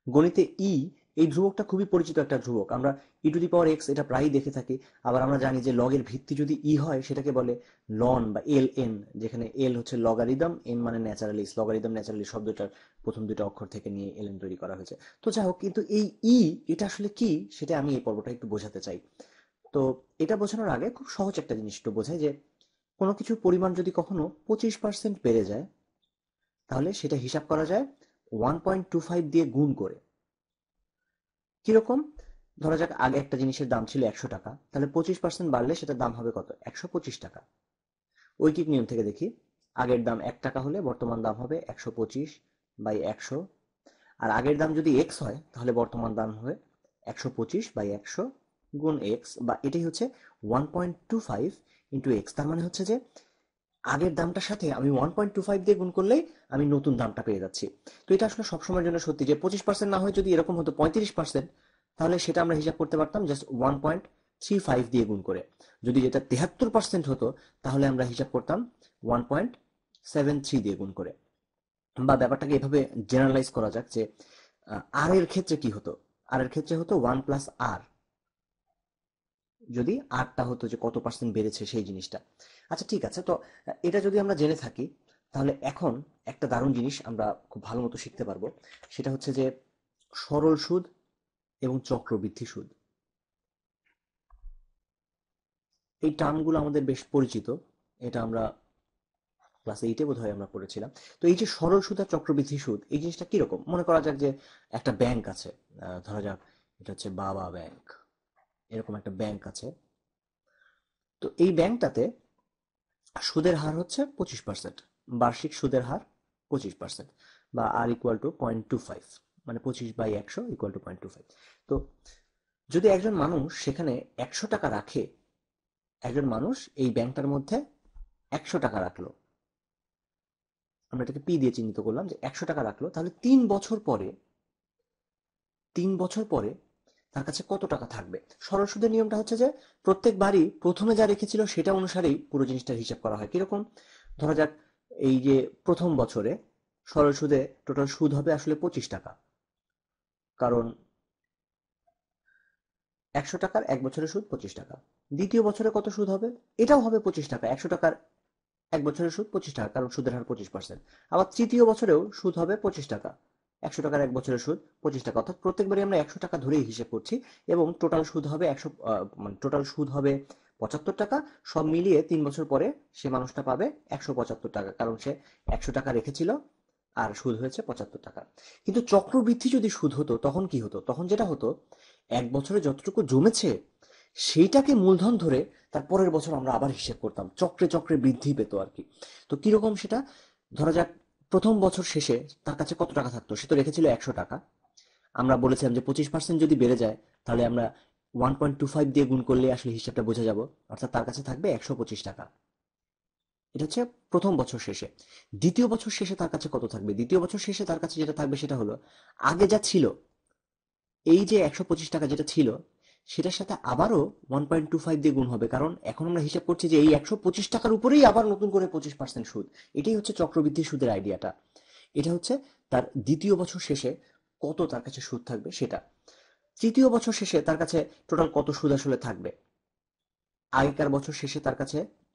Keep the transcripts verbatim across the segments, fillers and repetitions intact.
গণিতে ই এই ধ্রুবকটা খুবই পরিচিত একটা ধ্রুবক, আমরা ই টু দি পাওয়ার এক্স এটা প্রায়ই দেখে থাকি। আবার আমরা জানি যে লগের ভিত্তি যদি ই হয় সেটাকে বলে লন বা এল এন, যেখানে এল হচ্ছে লগারিদম, এন মানে ন্যাচারালিস, লগারিদম ন্যাচারালি শব্দটার প্রথম দুটো অক্ষর থেকে নিয়ে এল এন তৈরি করা হয়েছে। তো যাই হোক, কিন্তু এই ই এটা আসলে কি সেটা আমি এই পর্বটা একটু বোঝাতে চাই। তো এটা বোঝানোর আগে খুব সহজ একটা জিনিস একটু বোঝাই যে কোনো কিছুর পরিমাণ যদি কখনো পঁচিশ পার্সেন্ট বেড়ে যায় তাহলে সেটা হিসাব করা যায় ওয়ান পয়েন্ট টু ফাইভ দিয়ে গুণ করে। কিরকম? ধরা যাক আগে একটা জিনিসের দাম ছিল একশো টাকা, তাহলে পঁচিশ পার্সেন্ট বাড়লে সেটার দাম হবে কত? একশো পঁচিশ টাকা। ঐকিক নিয়ম থেকে দেখি, আগের দাম এক টাকা হলে বর্তমান দাম হবে একশো পঁচিশ বাই একশো। আর আগের দাম যদি এক্স হয় তাহলে বর্তমান দাম হবে একশো পঁচিশ বাই একশো গুণ এক্স, বা এটাই হচ্ছে one point two five into X. তার মানে হচ্ছে যে আগের দামটার সাথে আমি ওয়ান পয়েন্ট টু ফাইভ দিয়ে গুণ করলেই আমি নতুন দামটা পেয়ে যাচ্ছি। তো এটা আসলে সবসময়ের জন্য সত্যি যে পঁচিশ পার্সেন্ট না হয় যদি এরকম হতো পঁয়ত্রিশ পার্সেন্ট, তাহলে সেটা আমরা হিসাব করতে পারতাম just one point three five দিয়ে গুণ করে। যদি যেটা তেহাত্তর পার্সেন্ট হতো তাহলে আমরা হিসাব করতাম ওয়ান পয়েন্ট সেভেন থ্রি দিয়ে গুণ করে। বা ব্যাপারটাকে এভাবে জেনারেলাইজ করা যাক যে আর এর ক্ষেত্রে কি হতো? আর এর ক্ষেত্রে হতো ওয়ান প্লাস আর, যদি আরটা হতো যে কত পার্সেন্ট বেড়েছে সেই জিনিসটা। আচ্ছা ঠিক আছে, তো এটা যদি আমরা জেনে থাকি তাহলে এখন একটা দারুণ জিনিস আমরা খুব ভালো মতো শিখতে পারবো। সেটা হচ্ছে যে সরল সুদ এবং চক্রবৃদ্ধি সুদ। এই টার্মগুলো আমাদের বেশ পরিচিত, এটা আমরা ক্লাস এইটে বোধহয় আমরা পড়েছিলাম। তো এই যে সরল সুদ আর চক্রবৃদ্ধি সুদ এই জিনিসটা কিরকম? মনে করা যাক যে একটা ব্যাংক আছে, আহ, ধরা যাক এটা হচ্ছে বাবা ব্যাংক, এরকম একটা ব্যাংক আছে। তো এই ব্যাংকটাতে সুদের হার হচ্ছে পঁচিশ পার্সেন্ট, বার্ষিক সুদের হার পঁচিশ পার্সেন্ট, বা R equal to point two five, মানে পঁচিশ বাই একশো equal to point two five. তো যদি একজন মানুষ সেখানে একশো টাকা রাখে, একজন মানুষ এই ব্যাংকটার মধ্যে একশো টাকা রাখলো, আমরা এটাকে পি দিয়ে চিহ্নিত করলাম যে একশো টাকা রাখলো, তাহলে তিন বছর পরে, তিন বছর পরে তার কাছে কত টাকা থাকবে? সরল সুদের নিয়মটা হচ্ছে যে প্রত্যেকবারই প্রথমে যা রেখেছিল সেটা অনুসারেই পুরো জিনিসটার হিসাব করা হয়। কিরকম? ধরা যাক এই যে প্রথম বছরে সরল সুদে টোটাল সুদ হবে আসলে পঁচিশ টাকা, কারণ একশো টাকার এক বছরের সুদ পঁচিশ টাকা। দ্বিতীয় বছরে কত সুদ হবে? এটাও হবে পঁচিশ টাকা, একশো টাকার এক বছরের সুদ পঁচিশ টাকা, কারণ সুদের হার পঁচিশ পার্সেন্ট। আবার তৃতীয় বছরেও সুদ হবে পঁচিশ টাকা, একশো টাকার এক বছরের সুদ পঁচিশ টাকা, অর্থাৎ প্রত্যেকবারই আমরা একশো টাকা ধরেই হিসেব করছি। এবং টোটাল সুদ হবে একশো, মানে টোটাল সুদ হবে পঁচাত্তর টাকা। সব মিলিয়ে তিন বছর পরে সে মানুষটা পাবে একশো পঁচাত্তর টাকা, কারণ সে একশো টাকা রেখেছিল আর সুদ হয়েছে পঁচাত্তর টাকা। কিন্তু চক্রবৃদ্ধি যদি সুদ হতো তখন কি হতো? তখন যেটা হতো, এক বছরে যতটুকু জমেছে সেইটাকে মূলধন ধরে তার পরের বছর আমরা আবার হিসেব করতাম, চক্রে চক্রে বৃদ্ধি পেত আর কি। তো কিরকম সেটা? ধরা যাক প্রথম বছর শেষে তার কাছে কত টাকা থাকতো? সে তো রেখেছিল একশো টাকা। আমরা বলেছিলাম যে পঁচিশ পার্সেন্ট যদি বেড়ে যায় তাহলে আমরা ওয়ান পয়েন্ট টু ফাইভ দিয়ে গুণ করলে আসলে হিসাবটা বোঝা যাব, অর্থাৎ তার কাছে থাকবে একশো পঁচিশ টাকা। এটা হচ্ছে প্রথম বছর শেষে। দ্বিতীয় বছর শেষে তার কাছে কত থাকবে? দ্বিতীয় বছর শেষে তার কাছে যেটা থাকবে সেটা হলো আগে যা ছিল, এই যে একশো পঁচিশ টাকা যেটা ছিল সেটার সাথে আবারও ওয়ান পয়েন্ট টু ফাইভ দিয়ে গুণ হবে, কারণ এখন আমরা হিসাব করছি যে এই একশো পঁচিশ টাকার উপরেই আবার নতুন করে পঁচিশ পার্সেন্ট সুদ। এটাই হচ্ছে চক্রবৃদ্ধি সুদের আইডিয়াটা। এটা হচ্ছে তার দ্বিতীয় বছর শেষে কত তার কাছে সুদ থাকবে সেটা। তৃতীয় বছর শেষে তার কাছে টোটাল কত সুদ আসলে থাকবে? আগেকার বছর শেষে তার কাছে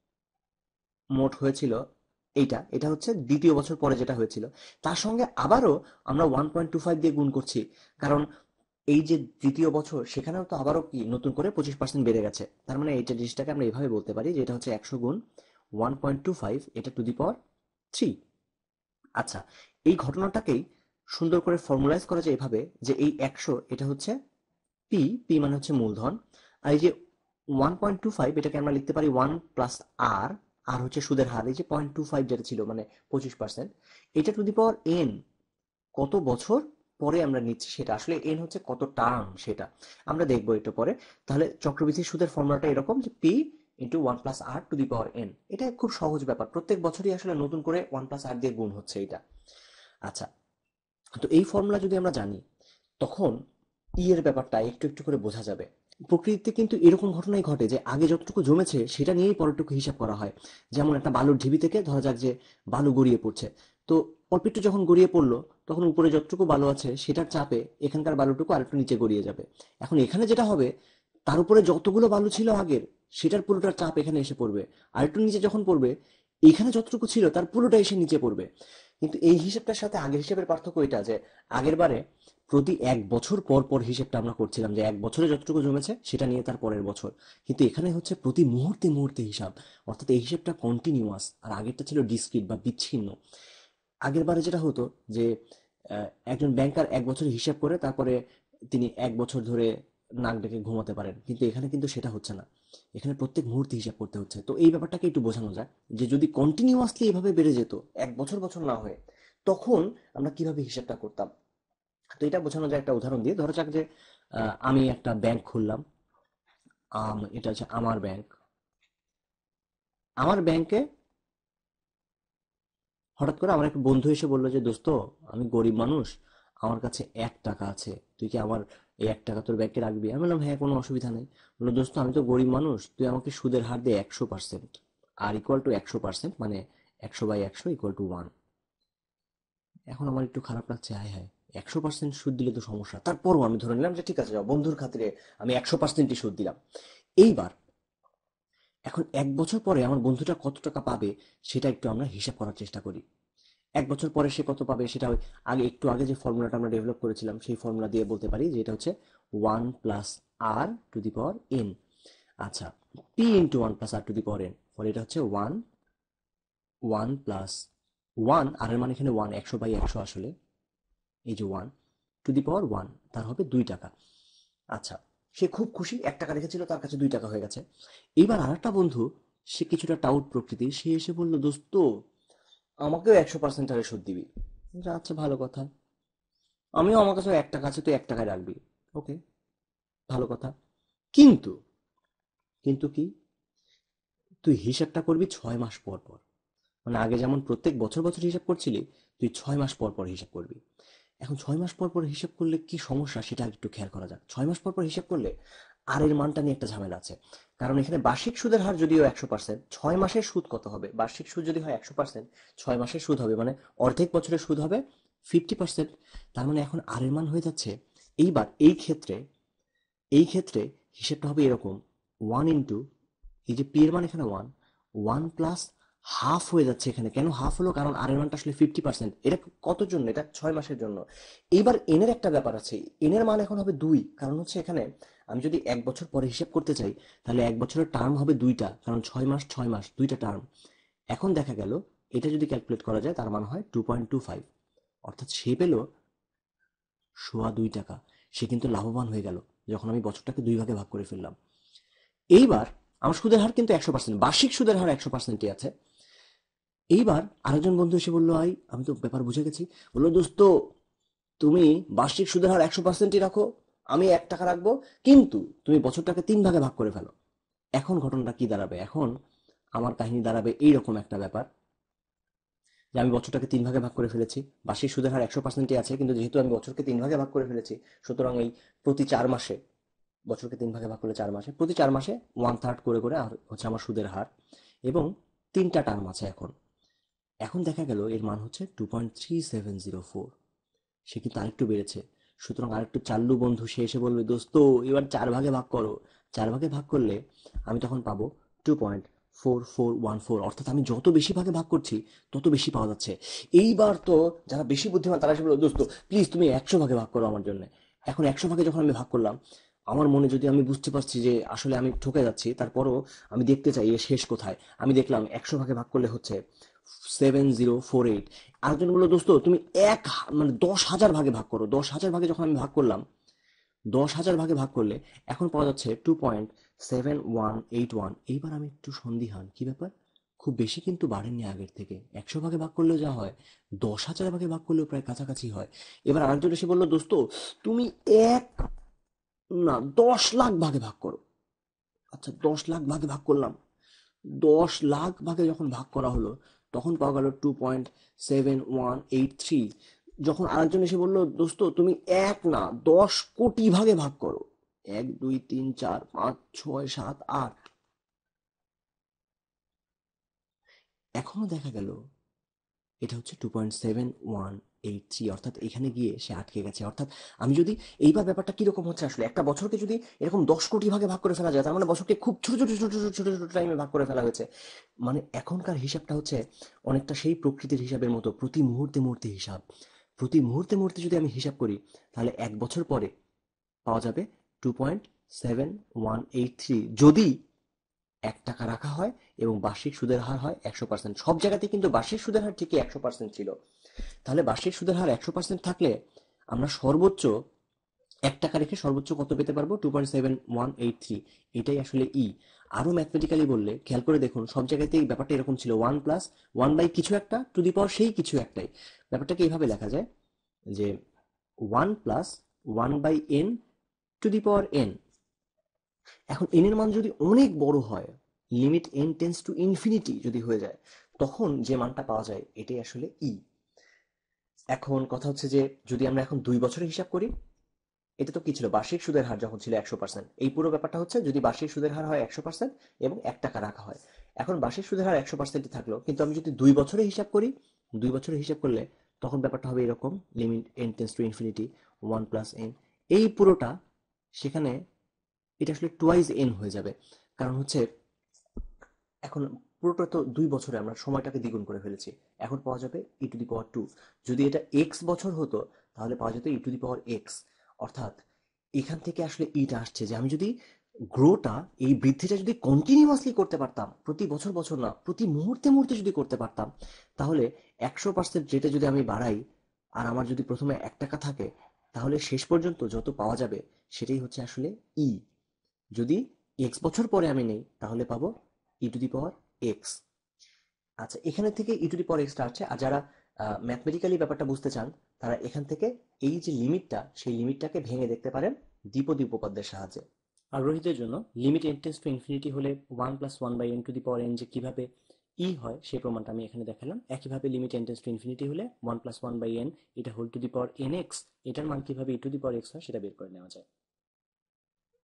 মোট হয়েছিল এইটা, এটা হচ্ছে দ্বিতীয় বছর পরে যেটা হয়েছিল, তার সঙ্গে আবারও আমরা ওয়ান পয়েন্ট টু ফাইভ দিয়ে গুণ করছি, কারণ এই যে তৃতীয় বছর সেখানেও তো আবারও কি নতুন করে পঁচিশ পার্সেন্ট বেড়ে গেছে। তার মানে এইটা জিনিসটাকে আমরা এভাবে বলতে পারি যে এটা হচ্ছে একশো গুণ ওয়ান পয়েন্ট টু ফাইভ, এটা টু দি পাওয়ার থ্রি। আচ্ছা, এই ঘটনাটাকেই সুন্দর করে ফর্মুলাইজ করা যায় এভাবে যে এই একশো এটা হচ্ছে পি, পি মানে হচ্ছে মূলধন। আর এই যে ওয়ান পয়েন্ট টু ফাইভ এটাকে আমরা লিখতে পারি ওয়ান প্লাস আর, আর হচ্ছে সুদের হার, এই যে পয়েন্ট টু ফাইভ যেটা ছিল মানে পঁচিশ পার্সেন্ট, এটা টু দি পাওয়ার এন, কত বছর পরে আমরা নিচ্ছি সেটা, আসলে এন হচ্ছে কত টার্ম সেটা আমরা দেখবো একটু পরে। তাহলে চক্রবৃদ্ধি সুদের ফর্মুলাটা এরকম যে P into one plus R to the power N. এটা খুব সহজ ব্যাপার, প্রত্যেক বছরই আসলে নতুন করে ওয়ান প্লাস আর দিয়ে গুণ হচ্ছে এটা। আচ্ছা, তো এই ফর্মুলা যদি আমরা জানি তখন ই এর ব্যাপারটা একটু একটু করে বোঝা যাবে। প্রকৃতিতে কিন্তু এরকম ঘটনাই ঘটে যে আগে যতটুকু জমেছে সেটা নিয়েই পরেরটুকু হিসাব করা হয়। যেমন একটা বালুর ঢিবি থেকে ধরা যাক যে বালু গড়িয়ে পড়ছে, তো অল্প একটু যখন গড়িয়ে পড়লো তখন উপরে যতটুকু বালু আছে সেটার চাপে এখানকার বালুটুকু আরেকটু নিচে গড়িয়ে যাবে। এখন এখানে যেটা হবে, তার উপরে যতগুলো বালু ছিল আগের, সেটার পুরোটার চাপ এখানে এসে পড়বে। আরেকটু নিচে যখন পড়বে, এখানে যতটুকু ছিল তার পুরোটা এসে নিচে পড়বে। কিন্তু এই হিসেবটার সাথে আগের হিসেবের পার্থক্য এটা যে আগের বারে প্রতি এক বছর পর পর হিসেবটা আমরা করছিলাম, যে এক বছরে যতটুকু জমেছে সেটা নিয়ে তার পরের বছর। কিন্তু এখানে হচ্ছে প্রতি মুহূর্তে মুহূর্তে হিসাব, অর্থাৎ এই হিসেবটা কন্টিনিউয়াস, আর আগেরটা ছিল ডিসক্রিট বা বিচ্ছিন্ন। আগের বারে যেটা হতো যে আহ, একজন ব্যাংকার এক বছরের হিসাব করে তারপরে তিনি এক বছর ধরে নাক ডেকে ঘুমাতে পারেন, কিন্তু এখানে কিন্তু সেটা হচ্ছে না। এখানে প্রত্যেক মুহূর্তে হিসাব করতে হচ্ছে। তো এই ব্যাপারটাকে একটু বোঝানো যায় যে যদি কন্টিনিউয়াসলি এভাবে বেড়ে যেত, এক বছর বছর না হয়ে, তখন আমরা কিভাবে হিসাবটা করতাম। তো এটা বোঝানো যায় একটা উদাহরণ দিয়ে। ধরা যাক যে আহ, আমি একটা ব্যাংক খুললাম। আম, এটা হচ্ছে আমার ব্যাংক। আমার ব্যাংকে হঠাৎ করে আমার একটা বন্ধু এসে বললো যে দোস্ত, আমি গরিব মানুষ, আমার কাছে এক টাকা আছে, তুই কি আমার এই এক টাকা তোর ব্যাংকে রাখবি? আমি বললাম হ্যাঁ, কোনো অসুবিধা নেই। বললো দোস্ত, আমি তো গরিব মানুষ, তুই আমাকে সুদের হার দে একশো পার্সেন্ট। আর ইকুয়াল টু একশো পার্সেন্ট, মানে একশো বাই একশো ইকুয়াল টু ওয়ান। এখন আমার একটু খারাপ লাগছে, হায় হায়, একশো পার্সেন্ট সুদ দিলে তো সমস্যা। তারপরও আমি ধরে নিলাম যে ঠিক আছে, যাও, বন্ধুর খাতিরে আমি একশো পার্সেন্টই সুদ দিলাম। এইবার এখন এক বছর পরে আমার বন্ধুটা কত টাকা পাবে সেটা একটু আমরা হিসাব করার চেষ্টা করি। এক বছর পরে সে কত পাবে সেটা ওই আগে একটু আগে যে ফর্মুলাটা আমরা ডেভেলপ করেছিলাম সেই ফর্মুলা দিয়ে বলতে পারি, যে এটা হচ্ছে one plus R to the power N. আচ্ছা, P into one plus R to the power N, ফলে এটা হচ্ছে ওয়ান, ওয়ান প্লাস ওয়ান, আর এর মানে এখানে ওয়ান, একশো বাই একশো আসলে, এই যে one to the power one, তার হবে দুই টাকা। আচ্ছা, সে খুব খুশি, এক টাকা রেখেছিল তার কাছে দুই টাকা হয়ে গেছে। এবার আর একটা বন্ধু, সে কিছুটা টাউট প্রকৃতির, সে এসে বলল দোস্ত, আমাকেও একশো পার্সেন্ট হারে সুদ দিবি। বলছি, আচ্ছা ভালো কথা, আমিও, আমার কাছে এক টাকা আছে, তুই এক টাকায় রাখবি। ওকে, ভালো কথা। কিন্তু কিন্তু কি, তুই হিসাবটা করবি ছয় মাস পর পর। মানে আগে যেমন প্রত্যেক বছর বছর হিসাব করছিলি, তুই ছয় মাস পর পর হিসাব করবি। এখন ছয় মাস পর পর হিসাব করলে কি সমস্যা সেটা একটু খেয়াল করা যাক। ছয় মাস পর পর হিসাব করলে আর এর মানটা নিয়ে একটা ঝামেলা আছে। কারণ এখানে বার্ষিক সুদের হার যদিও একশো পার্সেন্ট, ছয় মাসের সুদ কত হবে? বার্ষিক সুদ যদি হয় একশো পার্সেন্ট, ছয় মাসের সুদ হবে মানে অর্ধেক বছরের সুদ হবে ফিফটি পার্সেন্ট। তার মানে এখন আর এর মান হয়ে যাচ্ছে, এইবার এই ক্ষেত্রে এই ক্ষেত্রে হিসেবটা হবে এরকম, ওয়ান ইন্টু, এই যে পি এর মান এখানে ওয়ান, ওয়ান প্লাস হাফ হয়ে যাচ্ছে। এখানে কেন হাফ হলো? কারণ আর এর মানটা আসলে ফিফটি পার্সেন্ট। এটা কতর জন্য? এটা ছয় মাসের জন্য। এইবার এন এর একটা ব্যাপার আছে, এন এর মান এখন হবে দুই। কারণ হচ্ছে এখানে আমি যদি এক বছর পরে হিসেব করতে চাই, তাহলে এক বছরের টার্ম হবে দুইটা, কারণ ছয় মাস ছয় মাস দুইটা টার্ম। এখন দেখা গেল এটা যদি ক্যালকুলেট করা যায় তার মান হয় টু পয়েন্ট টু ফাইভ। অর্থাৎ সে পেল সোয়া দুই টাকা। সে কিন্তু লাভবান হয়ে গেল যখন আমি বছরটাকে দুই ভাগে ভাগ করে ফেললাম। এইবার আমার সুদের হার কিন্তু একশো পার্সেন্ট, বার্ষিক সুদের হার একশো পার্সেন্টই আছে। এইবার আরেকজন বন্ধু এসে বললো, আই আমি তো ব্যাপার বুঝে গেছি। বললো দোস্ত, তুমি বার্ষিক সুদের হার একশো পার্সেন্টই রাখো, আমি এক টাকা রাখবো, কিন্তু তুমি বছরটাকে তিন ভাগে ভাগ করে ফেলো। এখন ঘটনাটা কি দাঁড়াবে? এখন আমার কাহিনী দাঁড়াবে এইরকম একটা ব্যাপার, যে আমি বছরটাকে তিন ভাগে ভাগ করে ফেলেছি, বার্ষিক সুদের হার একশো পার্সেন্টই আছে, কিন্তু যেহেতু আমি বছরকে তিন ভাগে ভাগ করে ফেলেছি, সুতরাং এই প্রতি চার মাসে, বছরকে তিন ভাগে ভাগ করলে চার মাসে, প্রতি চার মাসে ওয়ান থার্ড করে করে আর হচ্ছে আমার সুদের হার। এবং তিনটা টার্ম আছে এখন। এখন দেখা গেল এর মান হচ্ছে two point three seven zero four. সে কিন্তু আরেকটু বেড়েছে। সুতরাং আরেকটু চাল্লু বন্ধু সে এসে বলবে, দোস্ত এবার চার ভাগে ভাগ করো। চার ভাগে ভাগ করলে আমি তখন পাবো two point four four one four. অর্থাৎ আমি যত বেশি ভাগে ভাগ করছি তত বেশি পাওয়া যাচ্ছে। এইবার তো যারা বেশি বুদ্ধিমান তারা এসে বললো, দোস্ত প্লিজ তুমি একশো ভাগে ভাগ করো আমার জন্য। এখন একশো ভাগে যখন আমি ভাগ করলাম, আমার মনে যদি, আমি বুঝতে পারছি যে আসলে আমি ঠকে যাচ্ছি, তারপরও আমি দেখতে চাই এর শেষ কোথায়। আমি দেখলাম একশো ভাগে ভাগ করলে হচ্ছে সেভেন জিরো ফোর এইট। আরেকজন বললো, দোস্ত তুমি এক হা- মানে দশ হাজার ভাগে ভাগ করো। দশ হাজার ভাগে যখন আমি ভাগ করলাম, দশ হাজার ভাগে ভাগ করলে এখন পাওয়া যাচ্ছে two point seven one eight one. এইবার আমি একটু সন্দিহান, কি ব্যাপার, খুব বেশি কিন্তু বাড়েনি আগের থেকে। একশো ভাগে ভাগ করলেও যা হয়, দশ হাজার ভাগে ভাগ করলেও প্রায় কাছাকাছি হয়। এবার আরেকজন এসে বললো, দোস্ত তুমি এক, না, দশ লাখ ভাগে ভাগ করো। আচ্ছা, দশ লাখ ভাগে ভাগ করলাম। দশ লাখ ভাগে যখন ভাগ করা হলো, তখন পাওয়া গেল two point seven one eight three. যখন আরেকজন এসে বললো, দোস্ত তুমি এক, না, দশ কোটি ভাগে ভাগ করো। এক দুই তিন চার পাঁচ ছয় সাত আট, এখনো দেখা গেল এটা হচ্ছে two point seven one eight three, অর্থাৎ এখানে গিয়ে সে আটকে গেছে। অর্থাৎ আমি যদি এইবার ব্যাপারটা কিরকম হচ্ছে আসলে, একটা বছরকে যদি এরকম দশ কোটি ভাগে ভাগ করে ফেলা যায়, তার মানে বছরকে খুব ছোট ছোট ছোট ছোট ছোট ছোট টাইমে ভাগ করে ফেলা হয়েছে। মানে এখনকার হিসাবটা হচ্ছে অনেকটা সেই প্রকৃতির হিসাবের মতো, প্রতি মুহূর্তে মুহূর্তে হিসাব। প্রতি মুহূর্তে মুহূর্তে যদি আমি হিসাব করি, তাহলে এক বছর পরে পাওয়া যাবে two point seven one eight three, যদি এক টাকা রাখা হয় এবং বার্ষিক সুদের হার হয় একশো পার্সেন্ট। সব জায়গাতেই কিন্তু বার্ষিক সুদের হার ঠিকই একশো পার্সেন্ট ছিল। তাহলে বার্ষিক সুদের হার একশো পার্সেন্ট থাকলে আমরা সর্বোচ্চ এক টাকা রেখে সর্বোচ্চ কত পেতে পারবো? Two point seven one eight three. এটাই আসলে ই। আরো ম্যাথমেটিক্যালি বললে খেয়াল করে দেখুন, সব জায়গাতেই ব্যাপারটা এরকম ছিল, ওয়ান প্লাস ওয়ান বাই কিছু একটা টু দি পাওয়ার সেই কিছু একটাই। ব্যাপারটাকে এইভাবে লেখা যায় যে one plus one by N to the power N. এখন এন এর মান যদি অনেক বড় হয়, limit N tends to infinity যদি হয়ে যায়, তখন যে মানটা পাওয়া যায় এটাই আসলে ই। এখন কথা হচ্ছে যে যদি আমরা এখন দুই বছরের হিসাব করি, এটা তো কি ছিল, বার্ষিক সুদের হার যখন ছিল একশো পার্সেন্ট, এই পুরো ব্যাপারটা হচ্ছে যদি বার্ষিক সুদের হার হয় একশো পার্সেন্ট এবং এক টাকা রাখা হয়। এখন বার্ষিক সুদের হার একশো পার্সেন্টই থাকলো, কিন্তু আমি যদি দুই বছরে হিসাব করি, দুই বছরে হিসাব করলে তখন ব্যাপারটা হবে এরকম, limit N tends to infinity one plus N, এই পুরোটা সেখানে এটা আসলে টুয়াইজ এন হয়ে যাবে। কারণ হচ্ছে এখন পুরোটা তো দুই বছরে আমরা সময়টাকে দ্বিগুণ করে ফেলেছি। এখন পাওয়া যাবে ই টু দি পাওয়ার টু। যদি এটা এক্স বছর হতো, তাহলে পাওয়া যেত ই টু দি পাওয়ার এক্স। অর্থাৎ এখান থেকে আসলে ইটা আসছে যে আমি যদি গ্রোটা, এই বৃদ্ধিটা যদি কন্টিনিউয়াসলি করতে পারতাম, প্রতি বছর বছর না, প্রতি মুহূর্তে মুহূর্তে যদি করতে পারতাম, তাহলে একশো পার্সেন্ট রেটে যদি আমি বাড়াই, আর আমার যদি প্রথমে এক টাকা থাকে, তাহলে শেষ পর্যন্ত যত পাওয়া যাবে সেটাই হচ্ছে আসলে ই। যদি এক্স বছর পরে আমি নেই, তাহলে পাবো ই টু দি পাওয়ার এক্স। আচ্ছা, এখানে থেকে ই টু দি পাওয়ার এক্সটা আসছে। আর যারা ম্যাথমেটিক্যালি ব্যাপারটা বুঝতে চান, তারা এখান থেকে এই যে লিমিটটা, সেই লিমিটটাকে ভেঙে দেখতে পারেন দ্বিপদী উপপাদ্যের সাহায্যে। আগ্রহীদের জন্য limit N tends to infinity হলে one plus one by N to the power N যে কিভাবে ই হয় সেই প্রমাণটা আমি এখানে দেখালাম। একইভাবে limit N tends to infinity হলে one plus one by N, এটা whole to the power N X, এটার মান কিভাবে ই টু দি পাওয়ার এক্স হয় সেটা বের করে নেওয়া যায়।